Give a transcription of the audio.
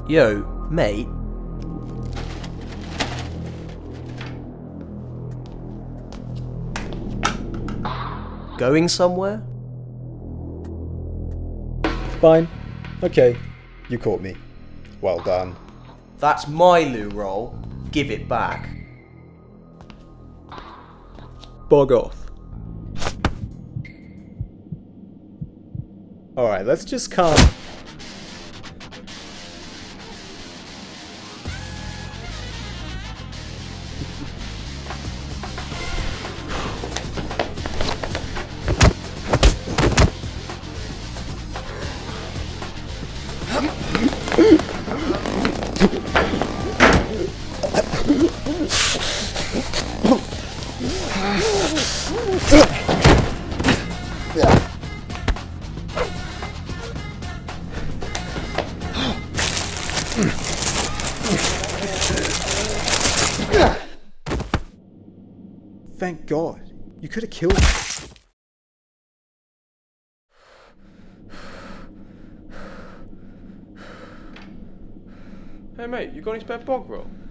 Yo, mate. Going somewhere? Fine. Okay. You caught me. Well done. That's my loo roll. Give it back. Bog off. Alright, let's just calm. Thank God. You could have killed me. Hey mate, you got any spare bog roll?